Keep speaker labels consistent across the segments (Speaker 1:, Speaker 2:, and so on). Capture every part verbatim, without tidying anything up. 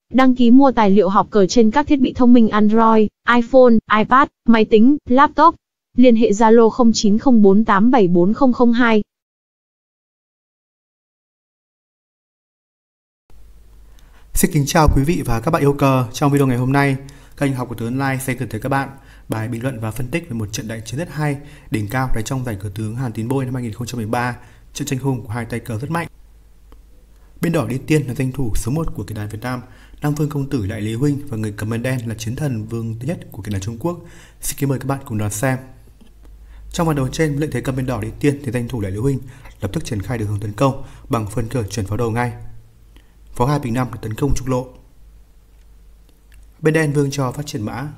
Speaker 1: Đăng ký mua tài liệu học cờ trên các thiết bị thông minh Android, iPhone, iPad, máy tính, laptop. Liên hệ Zalo không chín không bốn tám bảy bốn không không hai.
Speaker 2: Xin kính chào quý vị và các bạn yêu cờ. Trong video ngày hôm nay, kênh Học của Tướng Online sẽ gửi tới các bạn bài bình luận và phân tích về một trận đại chiến rất hay, đỉnh cao tại trong giải cờ tướng Hàn Tín Bôi năm hai nghìn không trăm mười ba, trận tranh hùng của hai tay cờ rất mạnh. Bên đỏ đi tiên là danh thủ số một của kỳ đàn Việt Nam, Nam Vương Công Tử Đại Lý Huynh, và người cầm bên đen là chiến thần vương thứ nhất của kỳ đàn Trung Quốc. Xin kính mời các bạn cùng đón xem. Trong ván đấu trên, lệnh thế cầm bên đỏ đi tiên thì danh thủ Đại Lý Huynh lập tức triển khai đường hướng tấn công bằng phần cờ chuyển pháo đầu ngay. Pháo hai bình năm để tấn công trục lộ. Bên đen vương cho phát triển mã.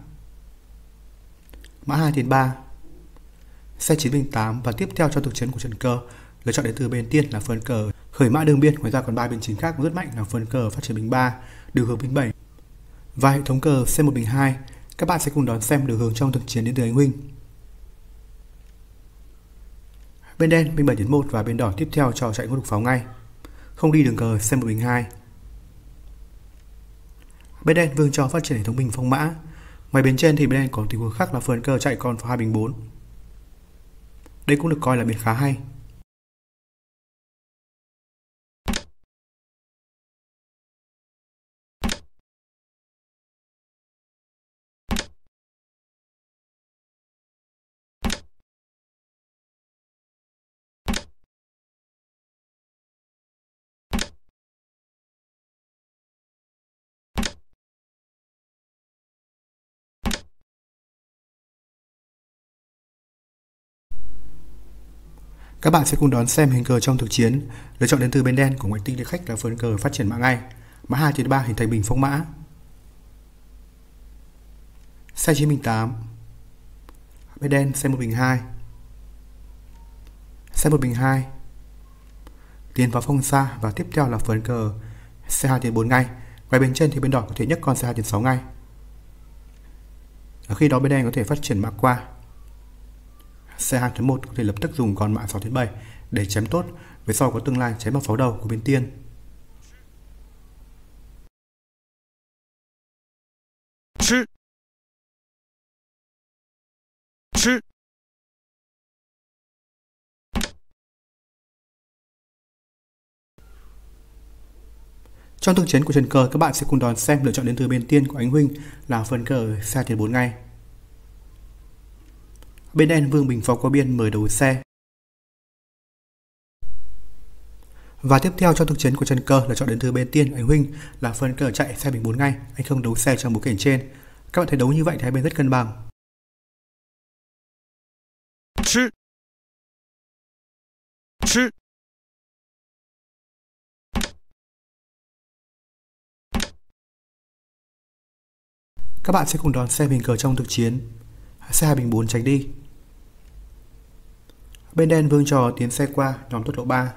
Speaker 2: Mã hai tiến ba. Xe chín bình tám, và tiếp theo cho thực chiến của trận cờ, lựa chọn đến từ bên tiên là phần cờ khởi mã đường biên, ngoài ra còn ba biên chính khác cũng rất mạnh là phần cờ phát triển bình ba, đường hướng bình bảy. Và hệ thống cờ C một bình hai, các bạn sẽ cùng đón xem đường hướng trong thực chiến đến từ anh Huynh. Bên đen bình bảy tiến một, và bên đỏ tiếp theo cho chạy ngũ đục pháo ngay, không đi đường cờ C một bình hai. Bên đen vương cho phát triển hệ thống bình phong mã. Ngoài bên trên thì bên đen có tình huống khác là phần cờ chạy con pháo hai bình bốn. Đây cũng được coi là biến khá hay. Các bạn sẽ cùng đón xem hình cờ trong thực chiến, lựa chọn đến từ bên đen của ngoại tinh địa khách là phần cờ phát triển mã ngay, mã hai tiến ba hình thành bình phong mã. Xe chín bình tám. Bên đen xe một bình hai. Xe một bình hai. Tiến vào phong xa, và tiếp theo là phần cờ C hai tiến bốn ngay. Ngoài bên trên thì bên đỏ có thể nhấc con C hai tiến sáu ngay. Ở khi đó bên đen có thể phát triển mã qua. C hai tiến một có thể lập tức dùng con mã sáu tiến bảy để chém tốt, về sau có tương lai chém vào pháo đầu của bên tiên. Chứ. Chứ. Trong thực chiến của trận cờ, các bạn sẽ cùng đón xem lựa chọn đến từ bên tiên của anh Huynh là phần cờ C hai tiến bốn ngay. Bên đen vương bình pháo qua biên mời đấu xe. Và tiếp theo trong thực chiến của trận cờ là chọn đến từ bên tiên anh Huynh là phần cờ chạy xe bình bốn ngay, anh không đấu xe trong bối cảnh trên. Các bạn thấy đấu như vậy thì hai bên rất cân bằng. Chứ. Chứ. Các bạn sẽ cùng đón xem hình cờ trong thực chiến. C hai bình bốn tránh đi. Bên đen vương trò tiến xe qua nhóm tốc độ ba.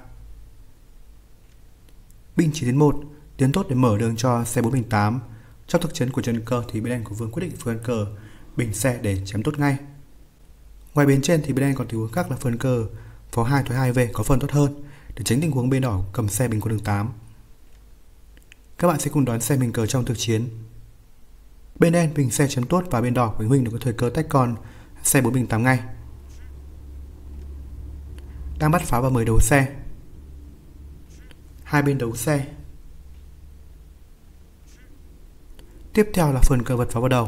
Speaker 2: Binh chín tiến một, tiến tốt để mở đường cho xe bốn bình tám. Trong thực chiến của trận cờ thì bên đen của vương quyết định phần cờ bình xe để chém tốt ngay. Ngoài bên trên thì bên đen còn tình huống khác là phần cờ pháo hai thoái hai về có phần tốt hơn để tránh tình huống bên đỏ cầm xe bình qua đường tám. Các bạn sẽ cùng đón xem hình cờ trong thực chiến. Bên đen bình xe chém tốt, và bên đỏ của anh Huynh được có thời cơ tách con xe bốn bình tám ngay. Đang bắt pháo và mời đấu xe. Hai bên đấu xe. Tiếp theo là phần cờ vật pháo vào đầu.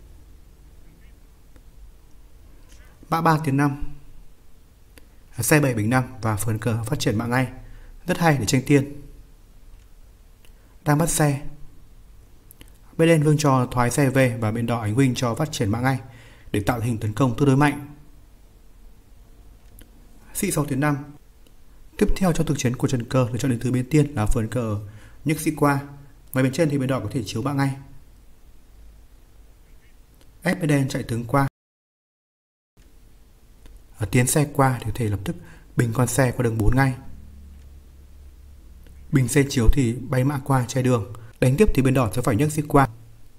Speaker 2: Mã ba tiến năm. Xe bảy bình năm, và phần cờ phát triển mã ngay. Rất hay để tranh tiên. Đang bắt xe. Bên đen vương cho thoái xe về, và bên đỏ anh Huynh cho phát triển mã ngay để tạo hình tấn công tương đối mạnh. Sĩ sáu tiến năm. Tiếp theo cho thực chiến của trận cờ lựa chọn đến từ bên tiên là phần cờ nhấc sĩ qua. Ngoài bên trên thì bên đỏ có thể chiếu mã ngay. Ép bên đen chạy tướng qua. Ở tiến xe qua thì có thể lập tức bình con xe qua đường bốn ngay. Bình xe chiếu thì bay mã qua che đường. Đánh tiếp thì bên đỏ sẽ phải nhấc sĩ qua.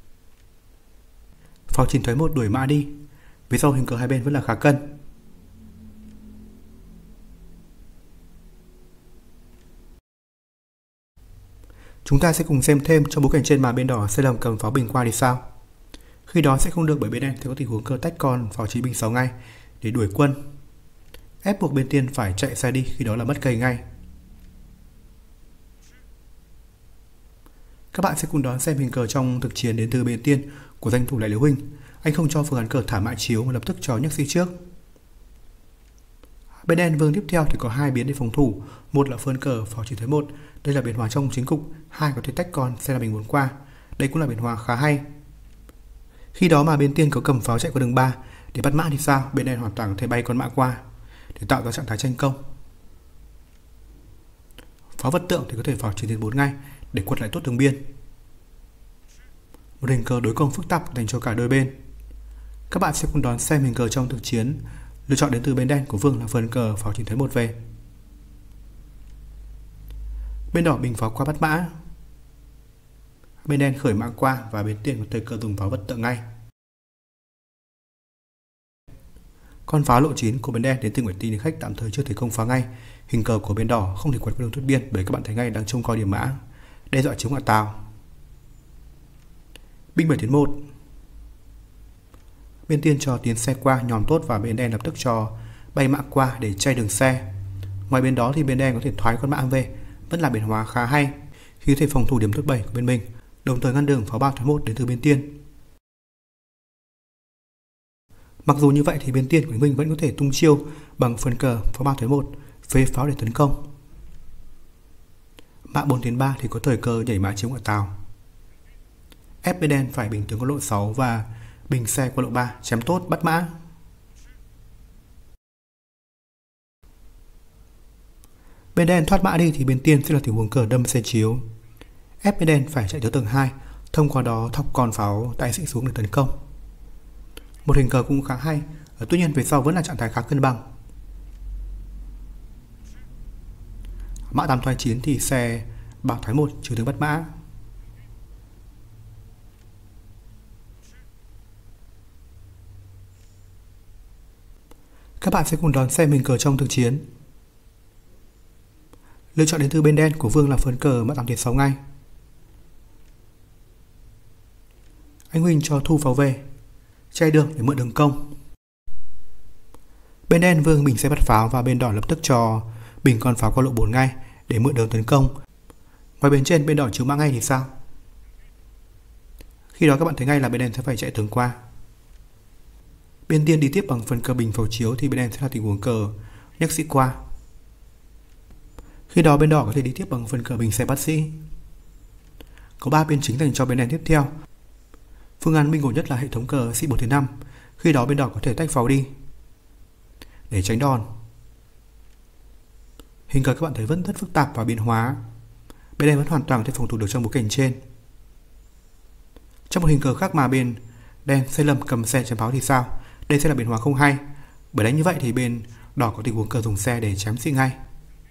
Speaker 2: Pháo chín thoái một đuổi mã đi. Về sau hình cờ hai bên vẫn là khá cân. Chúng ta sẽ cùng xem thêm trong bối cảnh trên mà bên đỏ sai lầm cầm pháo bình qua thì sao. Khi đó sẽ không được, bởi bên đen thì có tình huống cờ tách con pháo chín bình sáu ngay để đuổi quân, ép buộc bên tiên phải chạy xa đi, khi đó là mất cây ngay. Các bạn sẽ cùng đón xem hình cờ trong thực chiến đến từ bên tiên của danh thủ Lại Liễu Huynh. Anh không cho phương án cờ thả mã chiếu mà lập tức cho nhấc sĩ trước. Bên đen vương tiếp theo thì có hai biến để phòng thủ, một là phơn cờ pháo chín tới một, đây là biến hóa trong chiến cục, hai có thể tách con sẽ là bình muốn qua, đây cũng là biến hóa khá hay. Khi đó mà bên tiên có cầm pháo chạy qua đường ba để bắt mã thì sao, bên đen hoàn toàn có thể bay con mã qua để tạo ra trạng thái tranh công. Pháo vật tượng thì có thể pháo chín đến bốn ngay để quật lại tốt đường biên. Một hình cờ đối công phức tạp dành cho cả đôi bên. Các bạn sẽ cùng đón xem hình cờ trong thực chiến. Lựa chọn đến từ bên đen của vương là phơn cờ pháo chín tới một về. Bên đỏ bình pháo qua bắt mã. Bên đen khởi mã qua và bên tiên có thời cơ dùng pháo vật tượng ngay. Con pháo lộ chín của bên đen đến từ Nguyệt Tinh khách tạm thời chưa thể công phá ngay. Hình cờ của bên đỏ không thể quật qua đường thoát biên, bởi các bạn thấy ngay đang trông coi điểm mã, đe dọa chiếm ngọn tàu. Binh bảy tiến một. Bên tiên cho tiến xe qua nhòm tốt và bên đen lập tức cho bay mã qua để chay đường xe. Ngoài bên đó thì bên đen có thể thoái con mã về, vẫn là biến hóa khá hay khi có thể phòng thủ điểm tốt bảy của bên mình, đồng thời ngăn đường pháo ba thoái một đến từ bên tiên. Mặc dù như vậy thì bên tiên của mình vẫn có thể tung chiêu bằng phơn cờ pháo ba thoái một, phế pháo để tấn công. Mã bốn tiến ba thì có thời cơ nhảy mã chiếm ngọn tàu. Ép bên đen phải bình tướng qua lộ sáu và bình xe qua lộ ba, chém tốt bắt mã. Bên đen thoát mã đi thì bên tiên sẽ là tình huống cờ đâm xe chiếu. Ép bên đen phải chạy tới tầng hai, thông qua đó thọc con pháo tay sĩ xuống để tấn công. Một hình cờ cũng khá hay, tuy nhiên về sau vẫn là trạng thái khá cân bằng. Mã tám thoái chín thì xe ba thoái một trừ tướng bắt mã. Các bạn sẽ cùng đón xem hình cờ trong thực chiến. Lựa chọn đến từ bên đen của vương là phơn cờ mã tám tiến sáu ngay. Anh Huynh cho thu pháo về, chay đường để mượn đường công. Bên đen vương bình xe bắt pháo và bên đỏ lập tức cho bình con pháo qua lộ bốn ngay để mượn đường tấn công. Ngoài bên trên bên đỏ chiếu mã ngay thì sao? Khi đó các bạn thấy ngay là bên đen sẽ phải chạy tướng qua. Bên tiên đi tiếp bằng phần cờ bình pháo chiếu thì bên đen sẽ là tình huống cờ nhấc sĩ qua. Khi đó bên đỏ có thể đi tiếp bằng phần cờ bình xe bắt sĩ. Có ba biên chính dành cho bên đen tiếp theo. Phương án minh ổn nhất là hệ thống cờ sĩ bốn thứ năm. Khi đó bên đỏ có thể tách pháo đi để tránh đòn. Hình cờ các bạn thấy vẫn rất phức tạp và biến hóa. Bên đen vẫn hoàn toàn có thể phòng thủ được trong bối cảnh trên. Trong một hình cờ khác mà bên đen sai lầm cầm xe chém pháo thì sao? Đây sẽ là biến hóa không hay, bởi đánh như vậy thì bên đỏ có tình huống cờ dùng xe để chém sĩ ngay.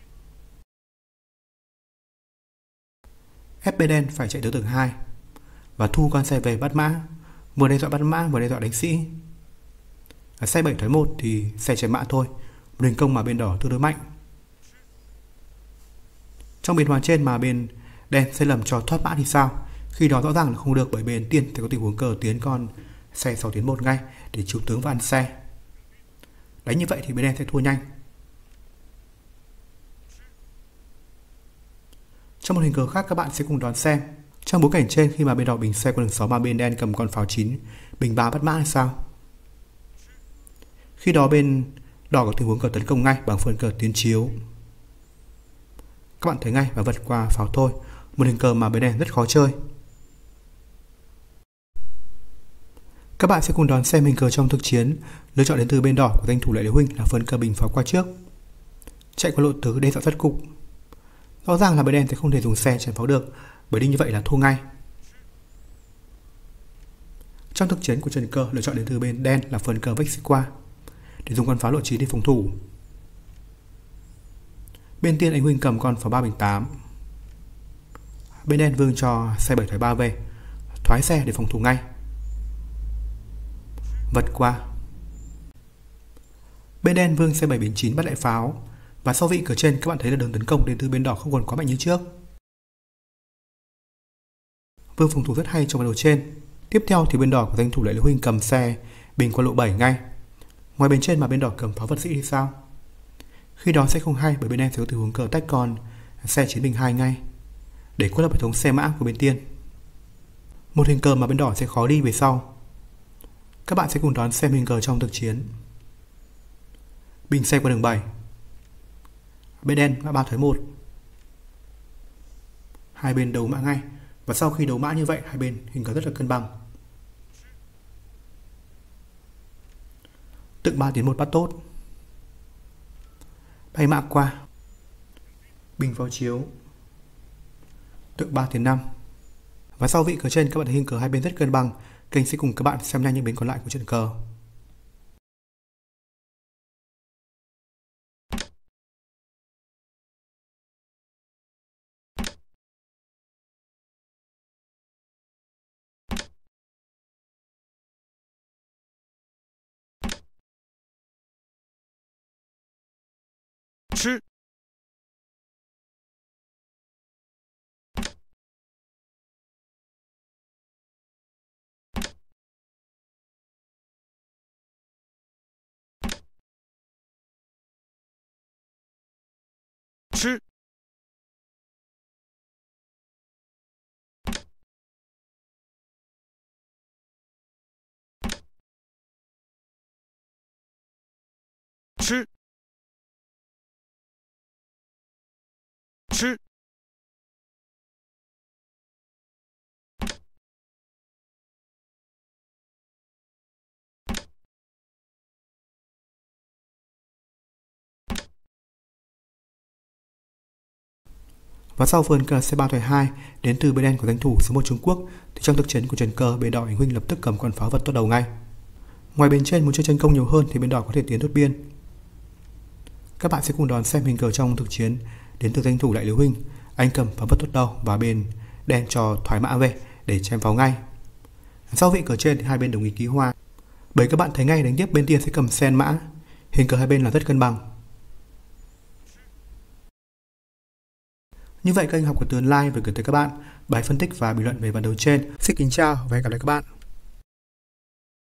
Speaker 2: Ép bên đen phải chạy tới tầng hai và thu con xe về bắt mã, vừa đe dọa bắt mã vừa đe dọa đánh sĩ. Ở xe bảy thoái một thì xe chém mã thôi, một hình công mà bên đỏ tương đối mạnh. Trong biến hóa trên mà bên đen sai lầm cho thoát mã thì sao? Khi đó rõ ràng là không được, bởi bên tiên thì có tình huống cờ tiến con xe sáu tiến một ngay để chiếu tướng và ăn xe. Đánh như vậy thì bên đen sẽ thua nhanh. Trong một hình cờ khác các bạn sẽ cùng đón xem. Trong bối cảnh trên khi mà bên đỏ bình xe qua đường sáu mà bên đen cầm con pháo chín bình ba bắt mã là sao? Khi đó bên đỏ có tình huống cờ tấn công ngay bằng phần cờ tiến chiếu. Các bạn thấy ngay và vượt qua pháo thôi. Một hình cờ mà bên đen rất khó chơi. Các bạn sẽ cùng đón xem hình cờ trong thực chiến. Lựa chọn đến từ bên đỏ của danh thủ Lại Liễu Huynh là phần cờ bình pháo qua trước, chạy qua lộ tứ đe dọa sát cục. Rõ ràng là bên đen sẽ không thể dùng xe chém pháo được, bởi đi như vậy là thua ngay. Trong thực chiến của trận cờ, lựa chọn đến từ bên đen là phần cờ vách sĩ qua để dùng con pháo lộ chín để phòng thủ. Bên tiên anh Huynh cầm con pháo ba bình tám. Bên đen vương cho xe bảy thoái ba về, thoái xe để phòng thủ ngay. Vật qua. Bên đen vương xe bảy bình chín bắt lại pháo, và sau vị cờ trên các bạn thấy là đường tấn công đến từ bên đỏ không còn quá mạnh như trước. Vương phòng thủ rất hay trong ván đấu trên. Tiếp theo thì bên đỏ của danh thủ Đại Lý Huynh cầm xe bình qua lộ bảy ngay. Ngoài bên trên mà bên đỏ cầm pháo vật sĩ thì sao? Khi đó sẽ không hay, bởi bên em sẽ có tình huống cờ tách con xe chiến bình hai ngay để quất lập hệ thống xe mã của bên tiên. Một hình cờ mà bên đỏ sẽ khó đi về sau. Các bạn sẽ cùng đón xem hình cờ trong thực chiến. Bình xe qua đường bảy. Bên đen mã ba thoái một. Hai bên đấu mã ngay. Và sau khi đấu mã như vậy, hai bên hình cờ rất là cân bằng. Tượng ba tiến một bắt tốt. Bay mã qua. Bình vào chiếu. Tượng ba tiến năm. Và sau vị cờ trên, các bạn thấy hình cờ hai bên rất cân bằng. Kênh sẽ cùng các bạn xem nhanh những biến còn lại của trận cờ.
Speaker 3: Chứ. Chứ. Chứ. Chứ.
Speaker 2: Và sau vườn cờ xê ba thoái hai đến từ bên đen của danh thủ số một Trung Quốc, thì trong thực chiến của trận cờ, bên đỏ Anh Huynh lập tức cầm con pháo vật tốt đầu ngay. Ngoài bên trên muốn chơi tranh công nhiều hơn thì bên đỏ có thể tiến đốt biên. Các bạn sẽ cùng đón xem hình cờ trong thực chiến đến từ danh thủ Đại Lý Huynh. Anh cầm pháo vật tốt đầu và bên đen cho thoái mã về để chém pháo ngay. Sau vị cờ trên thì hai bên đồng ý ký hoa. Bởi các bạn thấy ngay đánh tiếp bên tiên sẽ cầm sen mã. Hình cờ hai bên là rất cân bằng. Như vậy kênh Học của Tường Online vừa gửi tới các bạn bài phân tích và bình luận về ván đấu trên. Xin kính chào và hẹn gặp lại các bạn.